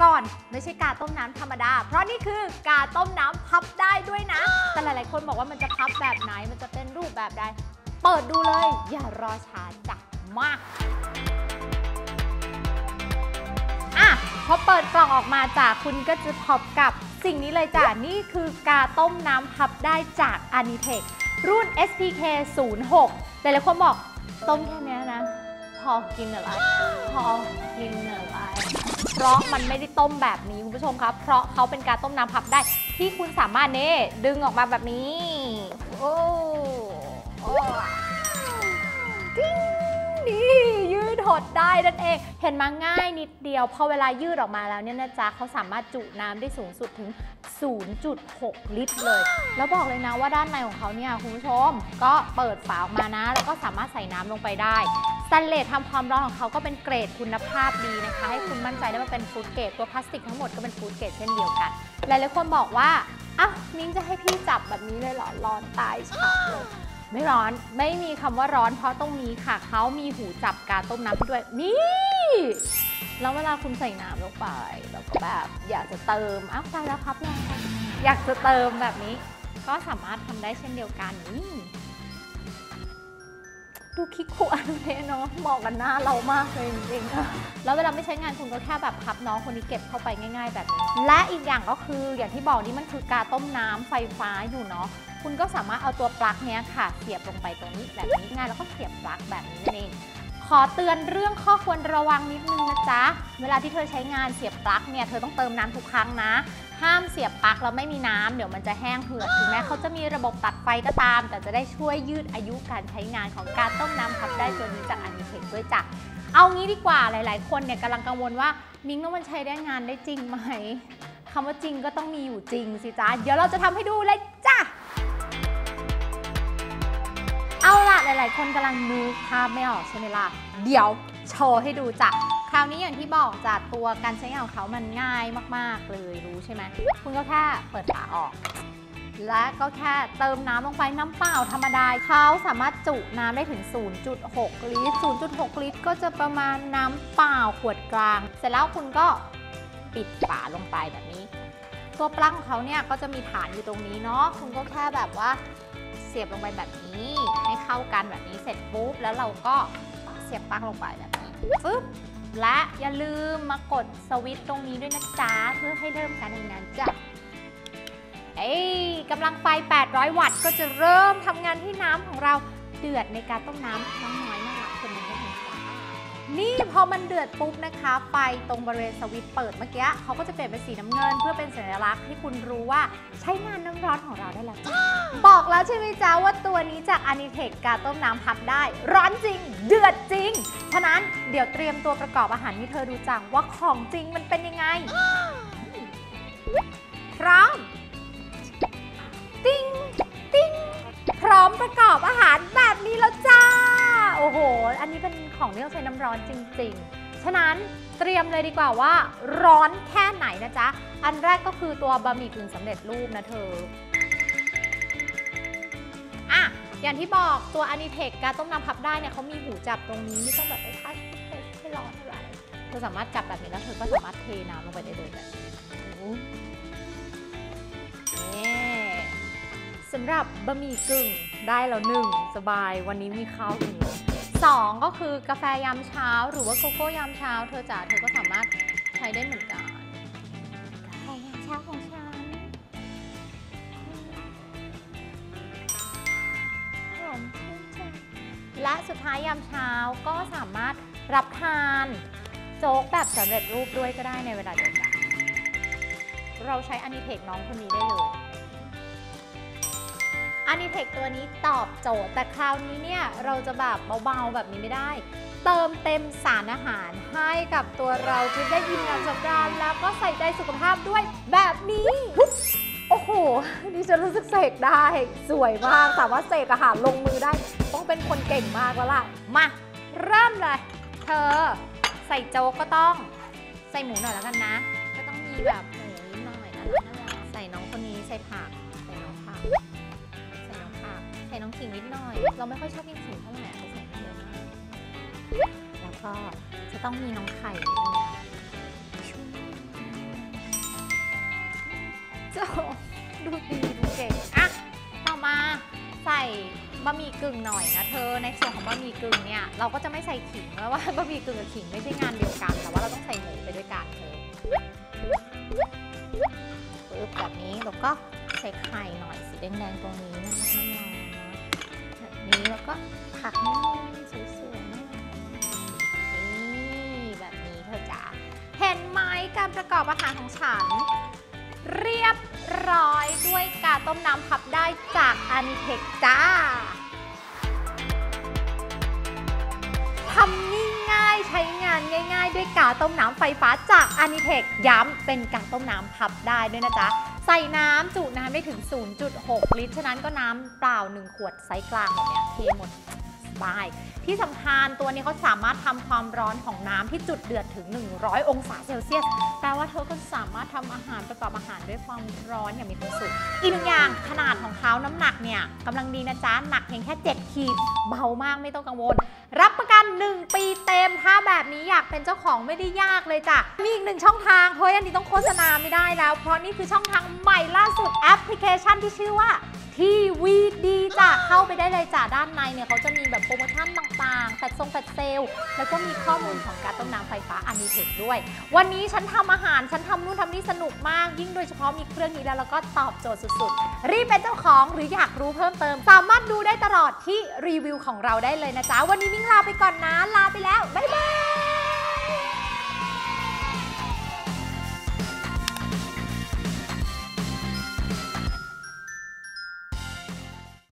ก่อนไม่ใช่กาต้มน้ำธรรมดาเพราะนี่คือกาต้มน้ำพับได้ด้วยนะแต่หลายๆคนบอกว่ามันจะพับแบบไหนมันจะเป็นรูปแบบใดเปิดดูเลยอย่ารอช้าจ้ะมาพอเปิดกล่องออกมาจ้ะคุณก็จะพบกับสิ่งนี้เลยจ้ะนี่คือกาต้มน้ำพับได้จาก Anitech รุ่น SPK 06หลายๆคนบอกต้มแค่นี้นะพอกินอะไรพอกินอะไรเพราะมันไม่ได้ต้มแบบนี้คุณผู้ชมครับเพราะเขาเป็นกาต้มน้ำพับได้ที่คุณสามารถดึงออกมาแบบนี้โอ้นี่ยืดหดได้นั่นเองเห็นมาง่ายนิดเดียวพอเวลายืดออกมาแล้วเนี่ยนะจ๊ะเขาสามารถจุน้ำได้สูงสุดถึง 0.6 ลิตรเลยแล้วบอกเลยนะว่าด้านในของเขาเนี่ยคุณผู้ชมก็เปิดฝาออกมานะแล้วก็สามารถใส่น้ำลงไปได้สแตนเลสทำความร้อนของเขาก็เป็นเกรดคุณภาพดีนะคะให้คุณมั่นใจได้ว่าเป็นฟู้ดเกรดตัวพลาสติกทั้งหมดก็เป็นฟู้ดเกรดเช่นเดียวกันหลายๆคนบอกว่าอ้าวมิ้งจะให้พี่จับแบบนี้เลยเหรอร้อนตายฉ่ำเลยไม่ร้อนไม่มีคำว่าร้อนเพราะตรงนี้ค่ะเขามีหูจับกาต้มน้ำด้วยนี่แล้วเวลาคุณใส่น้ำลงไปแล้วก็แบบอยากจะเติมอ้าวตายแล้วครับอยากจะเติมแบบนี้ก็สามารถทำได้เช่นเดียวกันนี่ดูคิกคูอันนี้เนาะเหมาะกันหน้าเรามากเลยจริงๆแล้วเวลาไม่ใช้งานคุณก็แค่แบบพับน้องคนนี้เก็บเข้าไปง่ายๆแบบนี้และอีกอย่างก็คืออย่างที่บอกนี่มันคือกาต้มน้ำไฟฟ้าอยู่เนาะคุณก็สามารถเอาตัวปลั๊กเนี้ยค่ะเสียบลงไปตรงนี้แบบนี้ง่ายแล้วก็เสียบปลั๊กแบบนี้นั่นเองขอเตือนเรื่องข้อควรระวังนิดนึงนะจ๊ะเวลาที่เธอใช้งานเสียบปลั๊กเนี่ยเธอต้องเติมน้ำทุกครั้งนะห้ามเสียบปลั๊กแล้วไม่มีน้ำเดี๋ยวมันจะแห้งเหือดถึงแม้เขาจะมีระบบตัดไฟก็ตามแต่จะได้ช่วยยืดอายุการใช้งานของการต้มน้ำพับได้ตัวนี้จาก Anitech ด้วยจ้ะเอางี้ดีกว่าหลายๆคนเนี่ยกำลังกังวลว่ามิ้งว่ามันใช้ได้งานได้จริงไหมคำว่าจริงก็ต้องมีอยู่จริงสิจ๊ะเดี๋ยวเราจะทำให้ดูเลยจ้ะเอาล่ะหลายๆคนกำลังนึกภาพไม่ออกใช่ไหมล่ะเดี๋ยวโชว์ให้ดูจ้ะคราวนี้อย่างที่บอกจากตัวการใช้งานของเขามันง่ายมากๆเลยรู้ใช่ไหมคุณก็แค่เปิดฝาออกและก็แค่เติมน้ำลงไปน้ำเปล่าธรรมดาเขาสามารถจุน้ำได้ถึง 0.6 ลิตร 0.6 ลิตรก็จะประมาณน้ำเปล่าขวดกลางเสร็จแล้วคุณก็ปิดฝาลงไปแบบนี้ตัวปลั๊กของเขาเนี่ยก็จะมีฐานอยู่ตรงนี้เนาะคุณก็แค่แบบว่าเสียบลงไปแบบนี้ให้เข้ากันแบบนี้เสร็จปุ๊บแล้วเราก็เสียบปลั๊กลงไปแบบนี้ปึ๊บและอย่าลืมมากดสวิตช์ตรงนี้ด้วยนะจ๊ะเพื่อให้เริ่มการทำงานจ้ะกำลังไฟ800 วัตต์ก็จะเริ่มทำงานที่น้ำของเราเดือดในการต้มน้ำน้อยน่ารักคนนี้นะคะนี่พอมันเดือดปุ๊บนะคะไฟตรงบริเวณสวิตช์เปิดเมื่อกี้เขาก็จะเปลี่ยนเป็นสีน้ำเงินเพื่อเป็นสัญลักษณ์ให้คุณรู้ว่าใช้งานน้ำร้อนของเราได้แล้วบอกแล้วใช่ไหมจ๊ะว่าตัวนี้จาก Anitech กาต้มน้ำพับได้ร้อนจริงเดือดจริงฉะนั้นเดี๋ยวเตรียมตัวประกอบอาหารให้เธอดูจังว่าของจริงมันเป็นยังไงพร้อมติ้งติ้งพร้อมประกอบอาหารแบบนี้แล้วจ้าโอ้โหอันนี้เป็นของที่ต้องใช้น้ำร้อนจริงๆฉะนั้นเตรียมเลยดีกว่าว่าร้อนแค่ไหนนะจ๊ะอันแรกก็คือตัวบะหมี่กึ่งสำเร็จรูปนะเธออย่างที่บอกตัว Anitech การต้มน้ำพับได้เนี่ยเขามีหูจับตรงนี้ไม่ต้องแบบไปทัชให้ร้อนอะไรเธอสามารถจับแบบนี้แล้วเธอก็สามารถเทน้ำลงไปได้เลยแบบสำหรับบะหมี่กึ่งได้แล้ว1สบายวันนี้มีข้าวกิน2ก็คือกาแฟยามเช้าหรือว่าโกโก้ยามเช้าเธอจ๋าเธอก็สามารถใช้ได้เหมือนกันกาแฟยามเช้าของฉันและสุดท้ายยามเช้าก็สามารถรับทานโจ๊กแบบสำเร็จรูปด้วยก็ได้ในเวลาเดียวกันเราใช้ Anitech น้องคนนี้ได้เลย Anitech ตัวนี้ตอบโจทย์แต่คราวนี้เนี่ยเราจะแบบเบาๆแบบนี้ไม่ได้เติมเต็มสารอาหารให้กับตัวเราที่ได้กินน้ำสำราญแล้วก็ใส่ใจสุขภาพด้วยแบบนี้โอ้โหดิฉันรู้สึกเสกได้สวยมากสามารถเสกอาหารลงมือได้ต้องเป็นคนเก่งมากแล้วล่ะมาเริ่มเลยเธอใส่โจ๊กก็ต้องใส่หมูหน่อยแล้วกันนะก็ต้องมีแบบหมูนิดหน่อยนะใส่น้องคนนี้ใส่ผักใส่น้องผักใส่น้องผักใส่น้องขิงนิดหน่อยเราไม่ค่อยชอบกินขิงเท่าไหร่เขาใส่เยอะมากแล้วก็จะต้องมีน้องไข่โจดูดีดูเก่งอะต่อมาใส่บะหมี่กึ่งหน่อยนะเธอในส่วนของบะหมี่กึ่งเนี่ยเราก็จะไม่ใส่ขิงเพราะว่าบะหมี่กึ่งกับขิงไม่ใช่งานเดียวกันแต่ว่าเราต้องใส่หมูไปด้วยกันเธอปึ๊บแบบนี้แล้วก็ใส่ไข่หน่อยสีแดงๆตรงนี้นะคะแบบนี้แล้วก็ผักนิดนึงสวยๆนี่แบบนี้เธอจ๋าเห็นไหมการประกอบอาหารของฉันเรียบร้อยด้วยกาต้มน้ำพับได้จากอานิเทคจ้าทำง่ายๆใช้งานง่ายๆด้วยกาต้มน้ำไฟฟ้าจากอานิเทคย้ำเป็นกาต้มน้ำพับได้ด้วยนะจ๊ะใส่น้ำจุน้ำได้ถึง 0.6 ลิตรฉะนั้นก็น้ำเปล่า1 ขวดไซส์กลางแบบนี้เทหมดสบายที่สำคัญตัวนี้เขาสามารถทำความร้อนของน้ำที่จุดเดือดถึง100 องศาเซลเซียสแปลว่าเธอก็สามารถทำอาหารประกอบอาหารด้วยความร้อนอย่างมีความสุขอีกหนึ่งอย่างขนาดของเขาน้ำหนักเนี่ยกำลังดีนะจ๊ะหนักเพียงแค่7 ขีดเบามากไม่ต้องกังวลรับประกัน1 ปีเต็มถ้าแบบนี้อยากเป็นเจ้าของไม่ได้ยากเลยจ้ะมีอีก1 ช่องทางเฮ้ยอันนี้ต้องโฆษณาไม่ได้แล้วเพราะนี่คือช่องทางใหม่ล่าสุดแอปพลิเคชันที่ชื่อว่าทีวีดีจ้ะเข้าไปได้เลยจ้ะด้านในเนี่ยเขาจะมีแบบโปรโมชั่นต่างๆแฟลชเซลแล้วก็มีข้อมูลของการต้มน้ำไฟฟ้าอานิเทคด้วยวันนี้ฉันทำอาหารฉันทำนู่นทำนี่สนุกมากยิ่งโดยเฉพาะมีเครื่องนี้แล้วก็ตอบโจทย์สุดๆรีบเป็นเจ้าของหรืออยากรู้เพิ่มเติมสามารถดูได้ตลอดที่รีวิวของเราได้เลยนะจ๊ะวันนี้มิ้งลาไปก่อนนะลาไปแล้วบ๊ายบาย